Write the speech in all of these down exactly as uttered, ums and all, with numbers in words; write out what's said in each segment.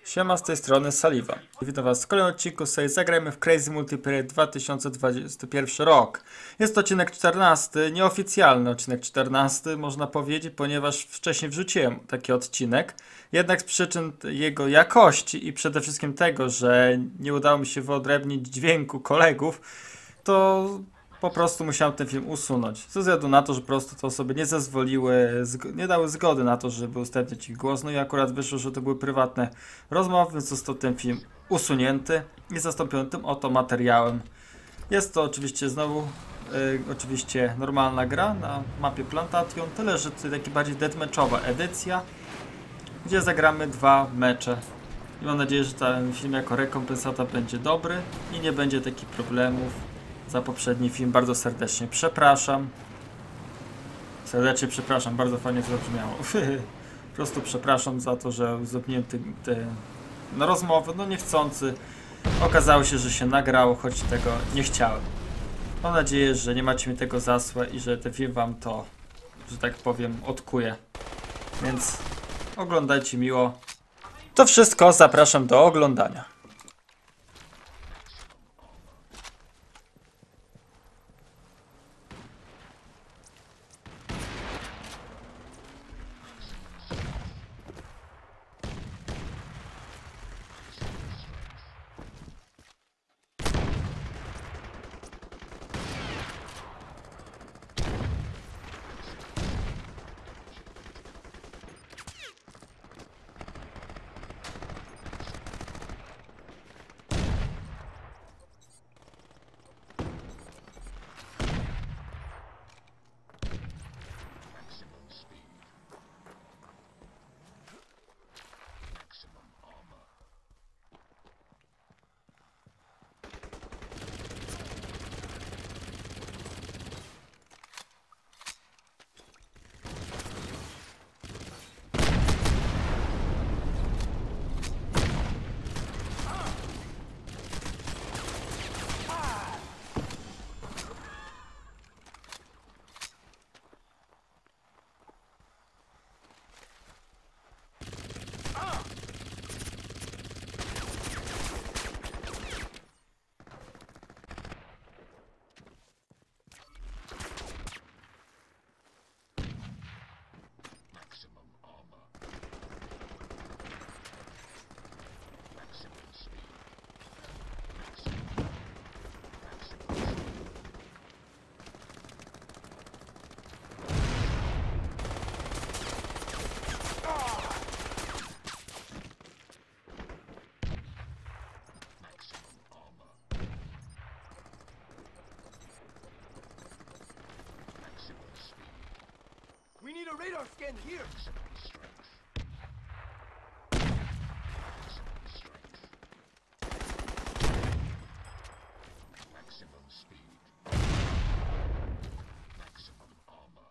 Siema, z tej strony Saliwan. Witam was w kolejnym odcinku sobie zagrajmy w Crysis Multiplayer dwa tysiące dwudziesty pierwszy rok. Jest to odcinek czternasty, nieoficjalny odcinek czternasty, można powiedzieć, ponieważ wcześniej wrzuciłem taki odcinek. Jednak z przyczyn jego jakości i przede wszystkim tego, że nie udało mi się wyodrębnić dźwięku kolegów, to po prostu musiałem ten film usunąć. Ze względu na to, że po prostu te osoby nie zezwoliły, nie dały zgody na to, żeby udostępniać ich głos. No i akurat wyszło, że to były prywatne rozmowy, więc został ten film usunięty i zastąpiony tym oto materiałem. Jest to oczywiście znowu yy, oczywiście normalna gra na mapie Plantation, tyle że to taka bardziej deathmatchowa edycja, gdzie zagramy dwa mecze. I mam nadzieję, że ten film jako rekompensata będzie dobry i nie będzie takich problemów. Za poprzedni film bardzo serdecznie przepraszam. Serdecznie przepraszam, bardzo fajnie to zabrzmiało. Po prostu przepraszam za to, że zrobiłem te, te no, rozmowy, no niechcący. Okazało się, że się nagrało, choć tego nie chciałem. Mam nadzieję, że nie macie mi tego za złe i że ten film wam to, że tak powiem, odkuje. Więc oglądajcie miło. To wszystko, zapraszam do oglądania. We need a radar scan here. Maximum speed. Maximum armor.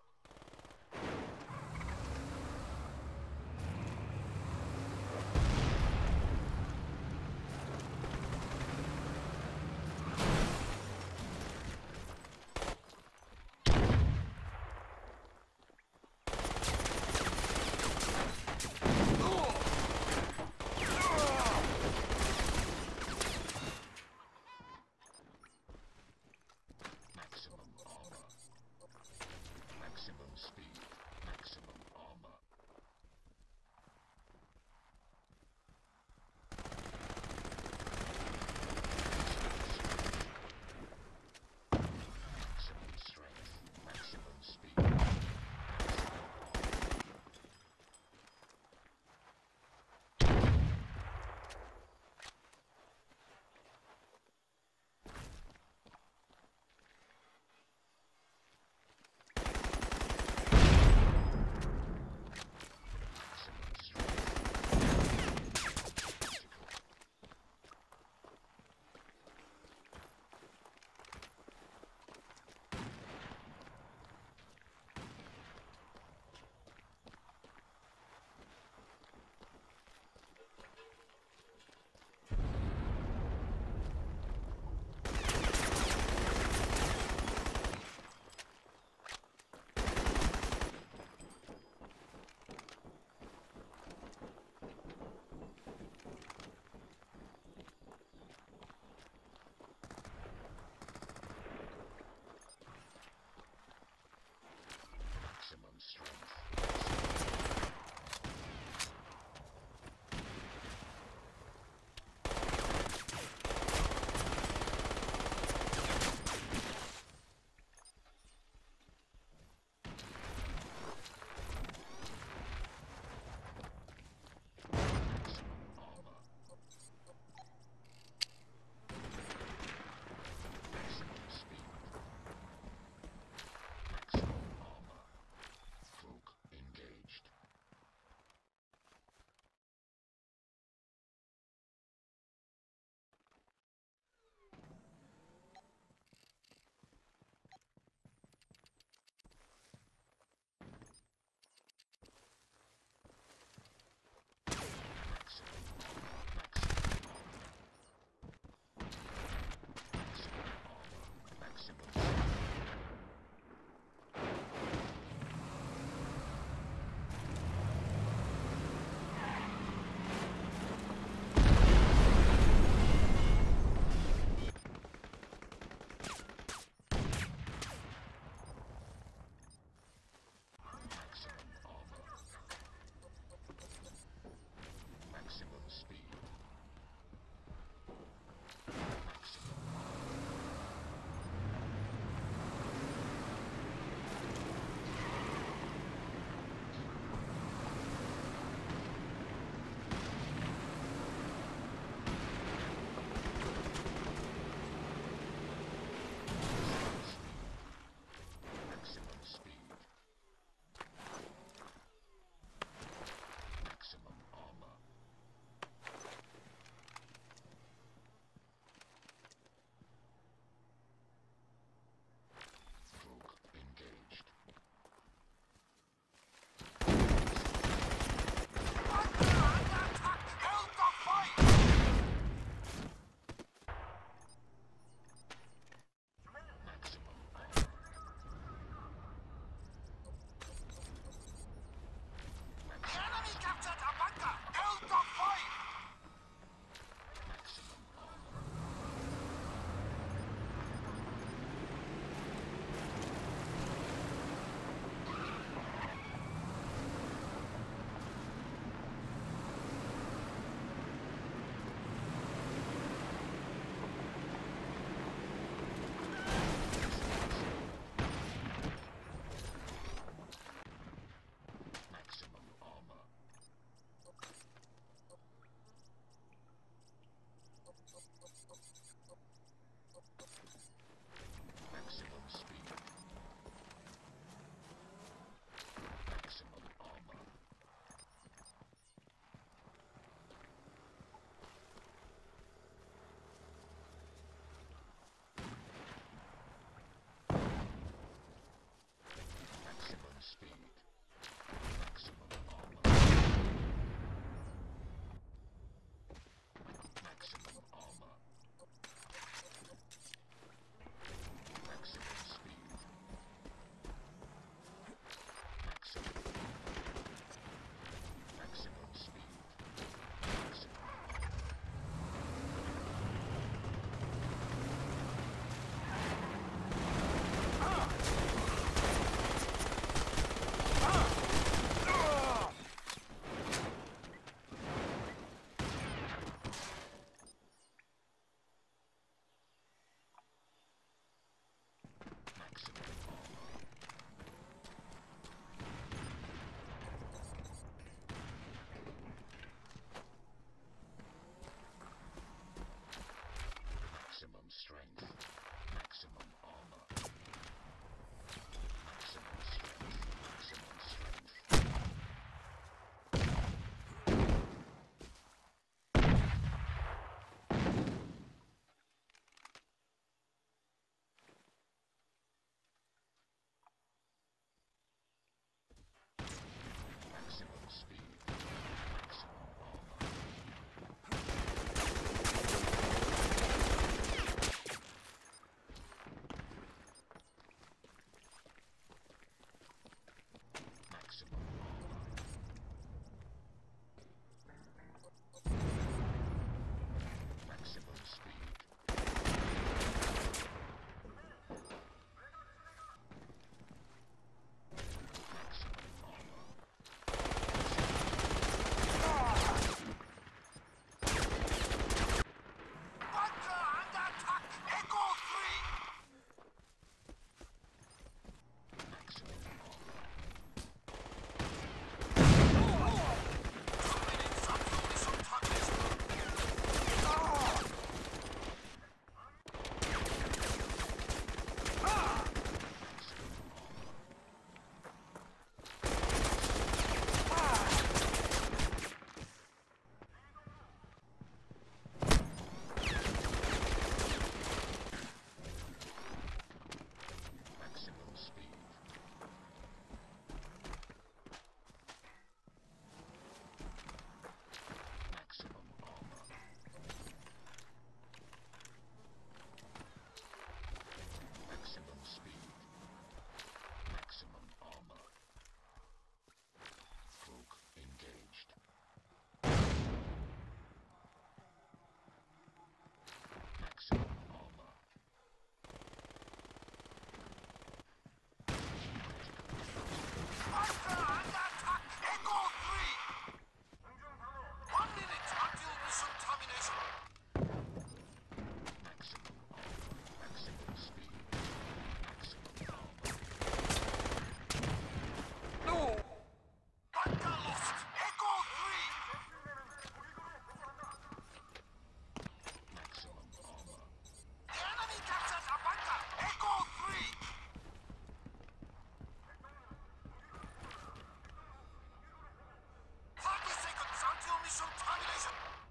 until mission termination.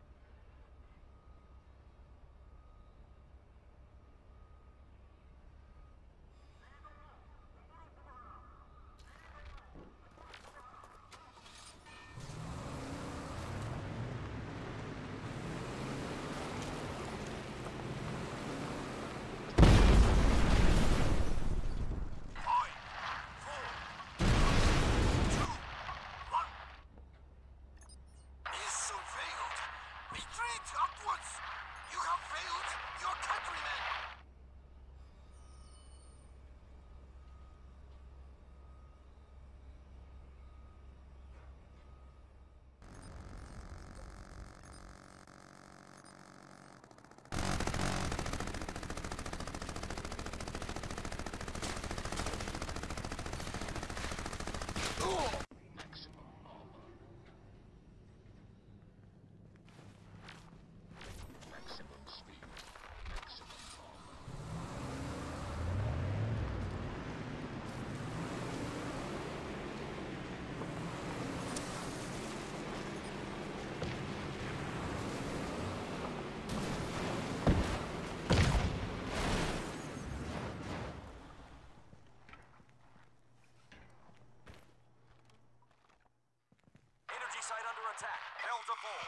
Site under attack. Hell to fall.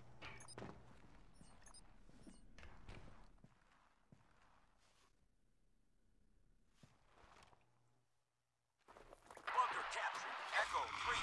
Bunker captured. Echo three.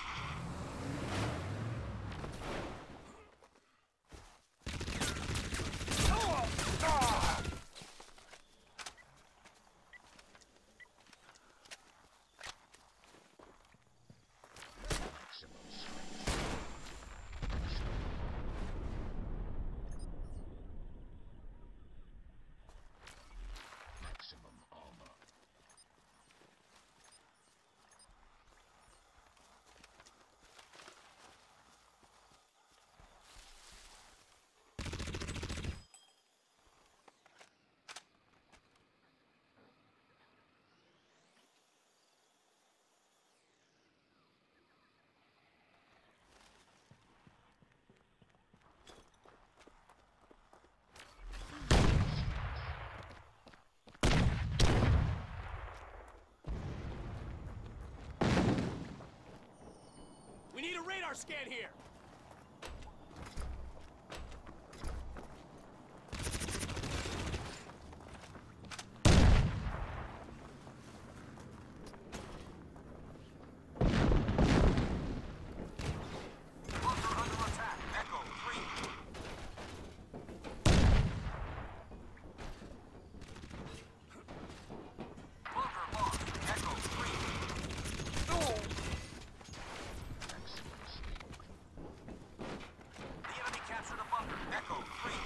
We need a radar scan here! Bunker under attack. Echo three. Bunker lost. Echo three. Oh! Capture the bunker. Echo three.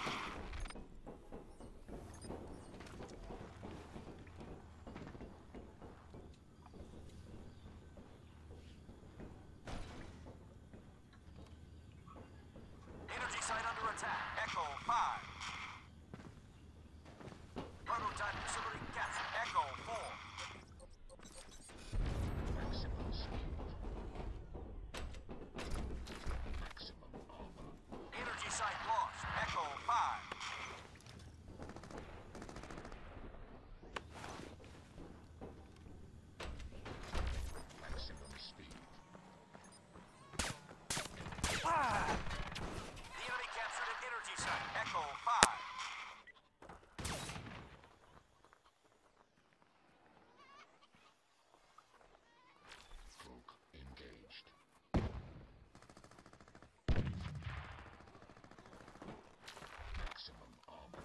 Energy site under attack. Echo five. Prototype facility captured. Echo four. Maximum speed. Maximum armor. Energy site lost. Echo five. Maximum speed. Ah! The enemy captured an energy site. Echo five. Cloak engaged. Maximum armor.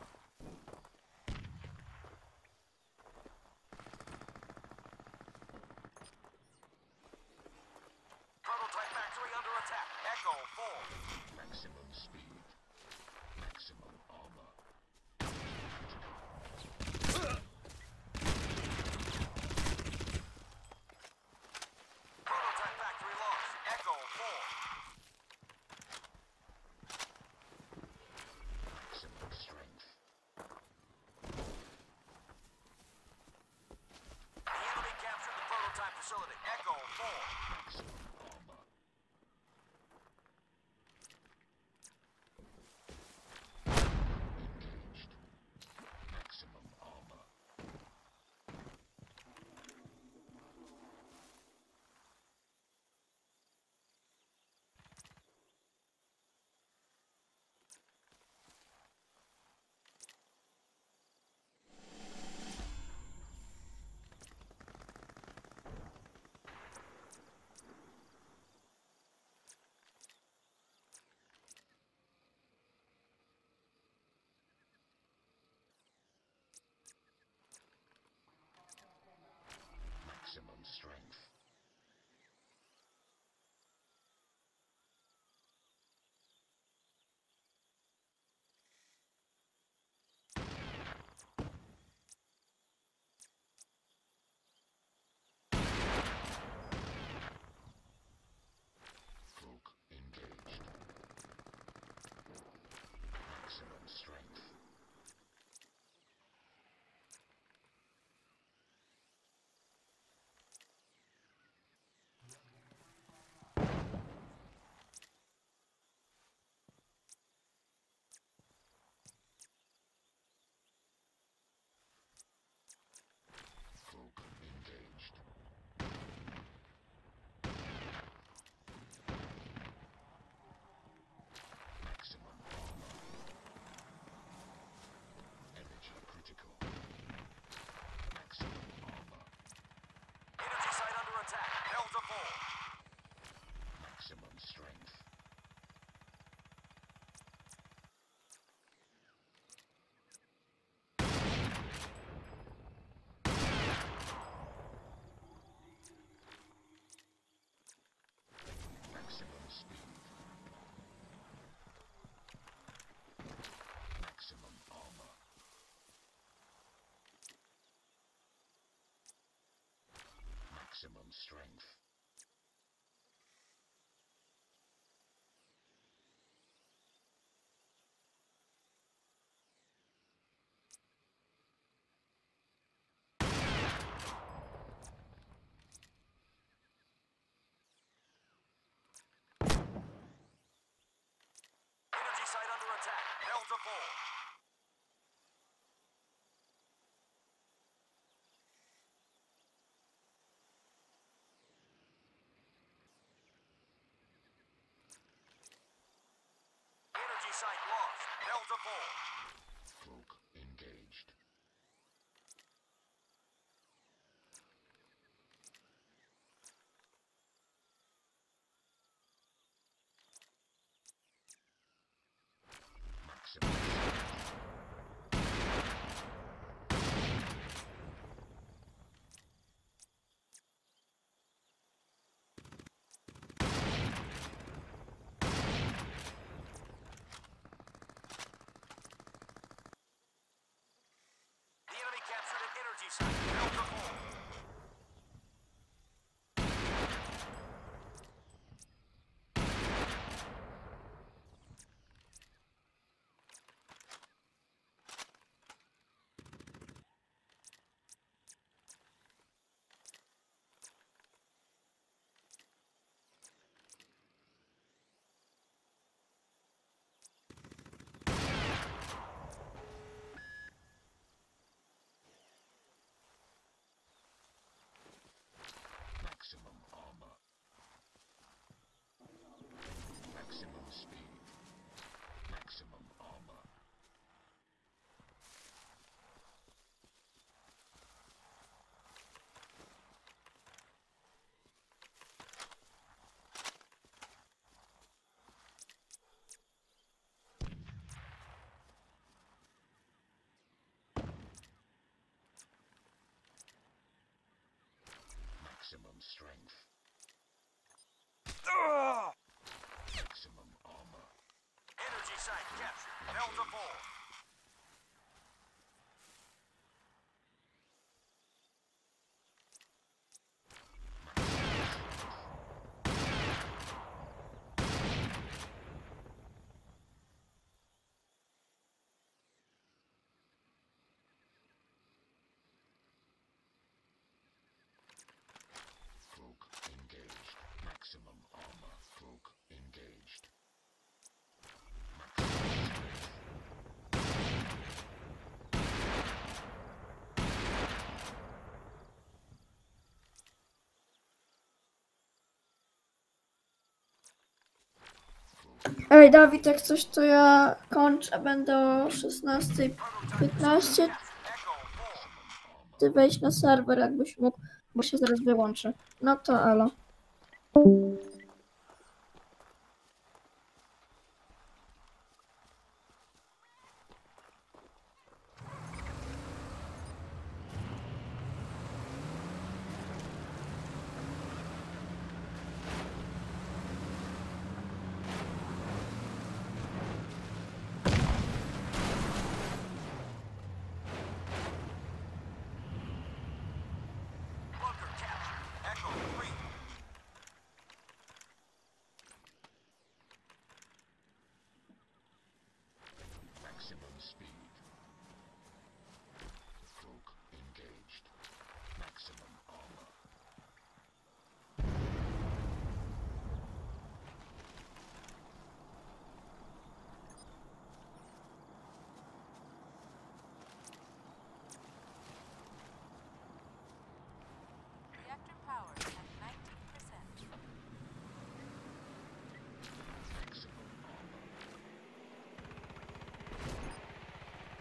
Prototype factory under attack. Echo four. Maximum speed. Maximum armor. Prototype factory lost. Echo four. Maximum strength. The enemy captured the prototype facility. Echo four. Maximum armor. Maximum strength. Energy site under attack. Delta four. Energy site lost. Delta four. Cloak engaged. Maximum strength. The enemy captured an energy site. Delta four. Maximum armor. Maximum speed. Maximum armor. Maximum strength. Maximum armor. Energy site captured. Delta four. Cloak engaged. Maximum armor. Cloak engaged. Maximum strength. Ej, Dawid, jak coś, to ja kończę, będę o szesnastej piętnaście. Ty wejdź na serwer, jakbyś mógł, bo się zaraz wyłączę. No to elo. Bunker captured. Echo three. Maximum speed. Cloak engaged. Maximum armor. Reactor power at nineteen percent. Maximum armor.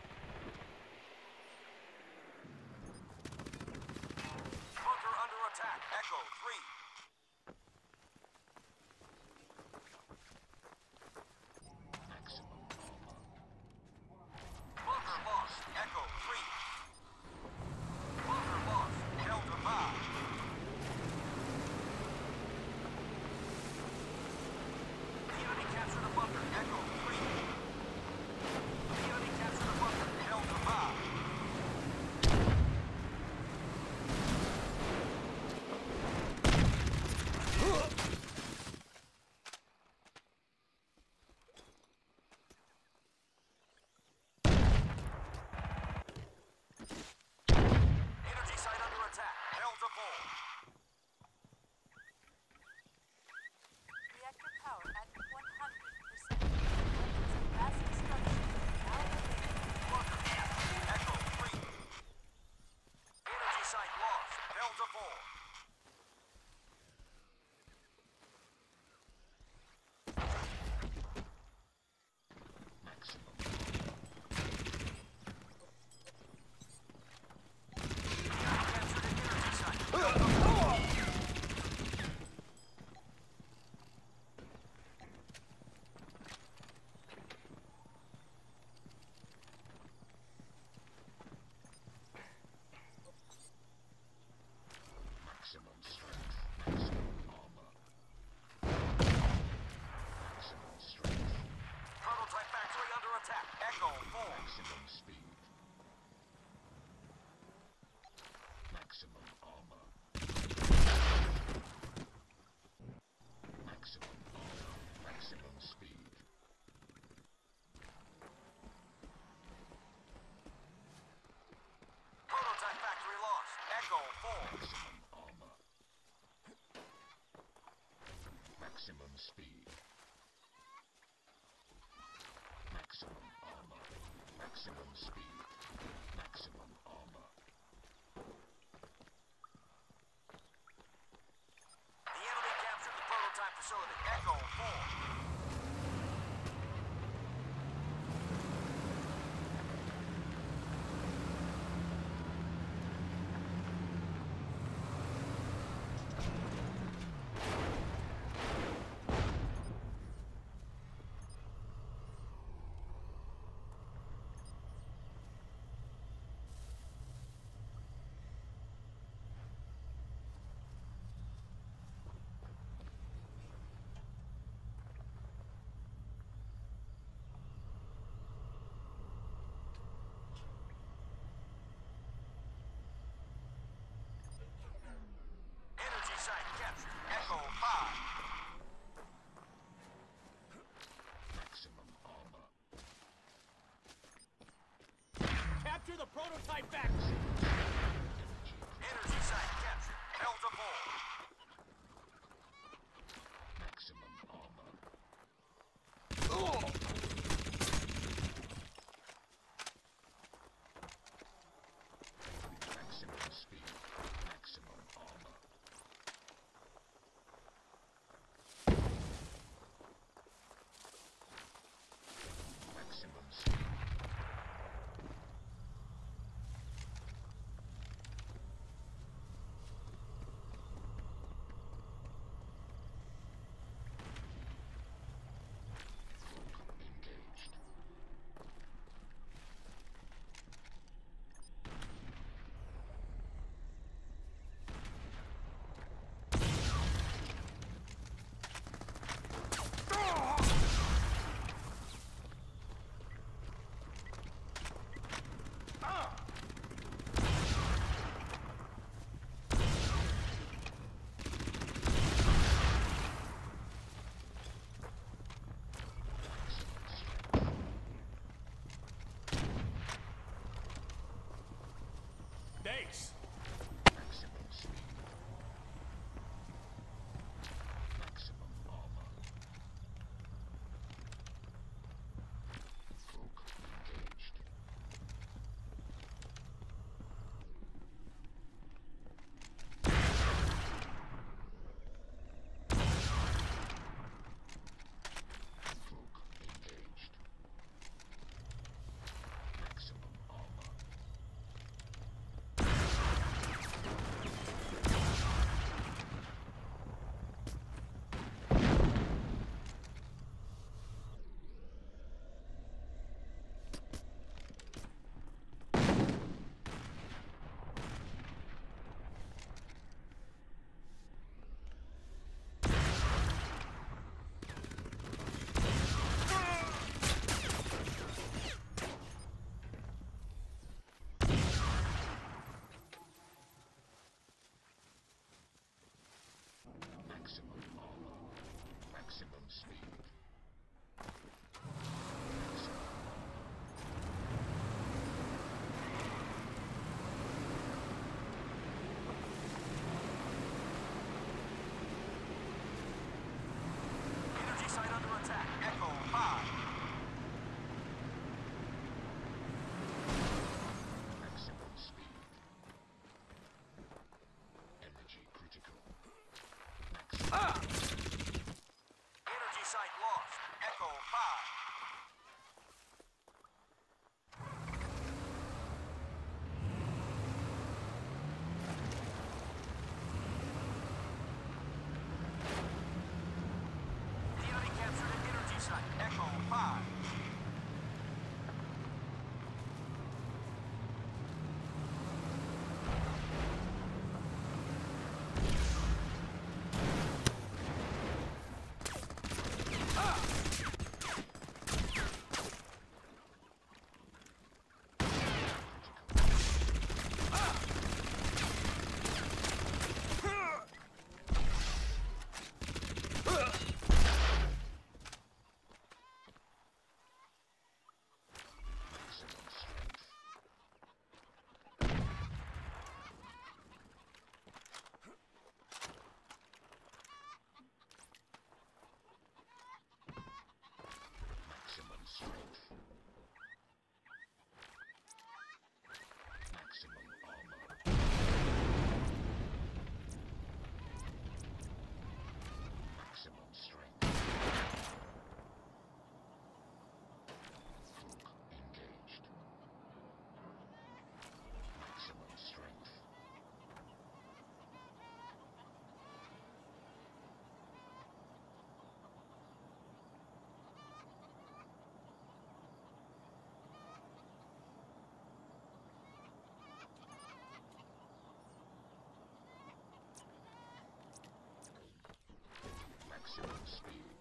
Echo four. Maximum speed. Maximum armor. Maximum armor. Maximum speed. Prototype factory lost. Echo four. Maximum armor. Maximum speed. Maximum armor. Maximum speed. Maximum armor. The enemy captured the prototype facility. Echo four. Energy site captured. Echo five. Maximum armor. Capture the prototype factory! Energy site captured. Multiple. Maximum armor. Maximum speed. Maximum armor. Maximum speed. strength. Maximum armor. Maximum strength. Hook engaged. Maximum strength. Maximum speed.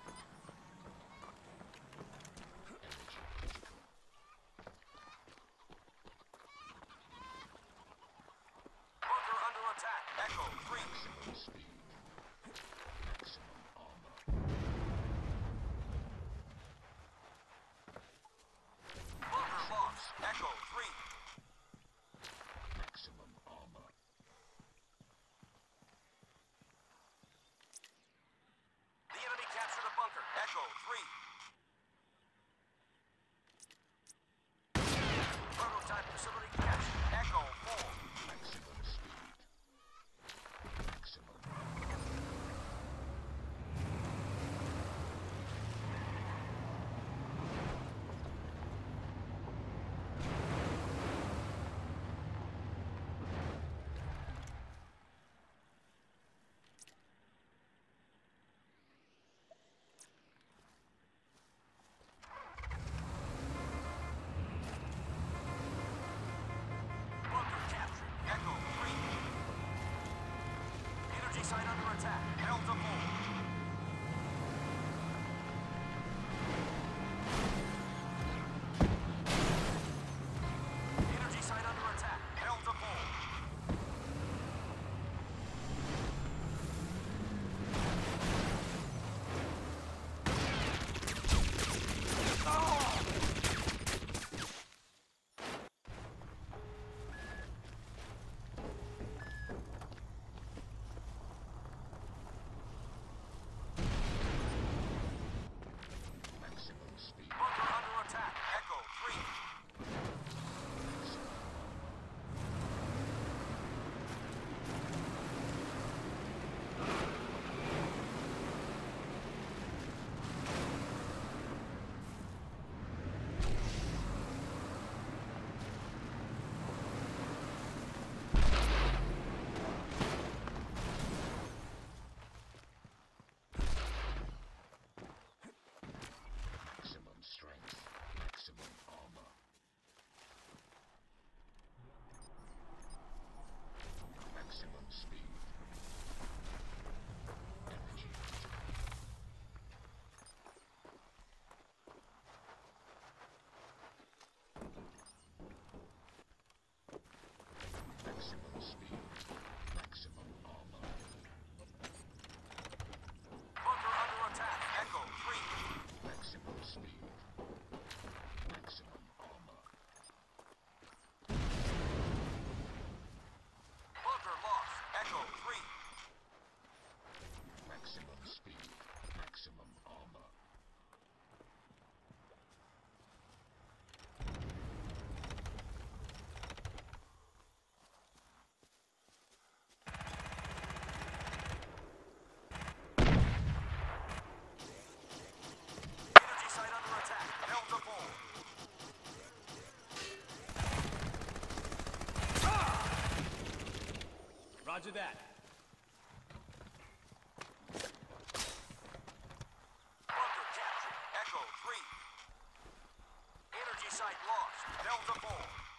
Energy critical. Bunker under attack. Echo three. Maximum speed. Maximum armor. Bunker lost. Echo three. Maximum armor. The enemy captured a bunker. Echo three. Prototype facility captured. Echo four. Maximum speed. Maximum armor. Bunker captured. Echo three. Energy site under attack. Delta four. Energy site under attack. Delta four. Maximum speed. Bunker under attack. Echo three. Maximum strength. Maximum armor. Maximum speed. Energy critical. Maximum speed. Maximum armor. Bunker under attack. Echo three. Maximum speed. Maximum armor. Bunker lost. Echo three. Maximum speed. Maximum armor. Energy site under attack. Delta four. Roger that. Bunker captured. Echo three. Energy site lost. Delta four.